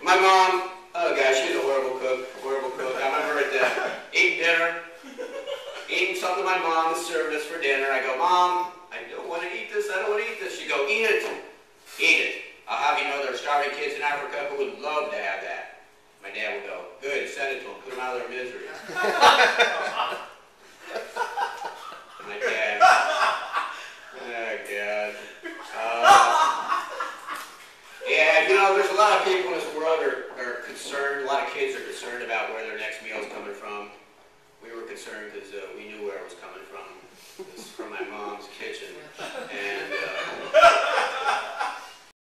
My mom, oh gosh, she's a horrible cook, I remember eating dinner, eating something my mom served us for dinner. I go, Mom, I don't want to eat this, I don't want to eat this. She'd go, eat it, eat it. I'll have you know there are starving kids in Africa who would love to have that. My dad would go, good, send it to them, put them out of their misery. My dad, oh God. Yeah, you know, there's a lot of people in this world are concerned, a lot of kids are concerned about where their next meal is coming from. We were concerned because we knew where it was coming from. It was from my mom's kitchen. And